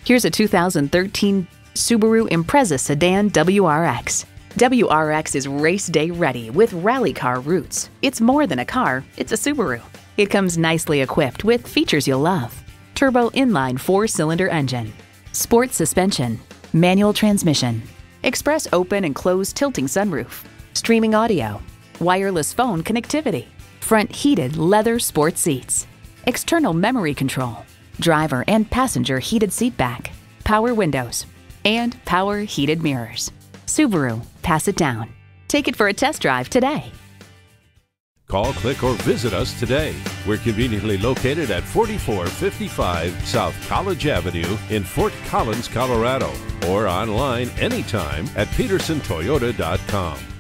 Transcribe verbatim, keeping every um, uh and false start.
Here's a two thousand thirteen Subaru Impreza Sedan W R X. W R X is race day ready with rally car roots. It's more than a car, it's a Subaru. It comes nicely equipped with features you'll love. Turbo inline four-cylinder engine, sport suspension, manual transmission, express open and closed tilting sunroof, streaming audio, wireless phone connectivity, front heated leather sport seats, external memory control, driver and passenger heated seat back, power windows, and power heated mirrors. Subaru, pass it down. Take it for a test drive today. Call, click, or visit us today. We're conveniently located at forty-four fifty-five South College Avenue in Fort Collins, Colorado, or online anytime at pedersen toyota dot com.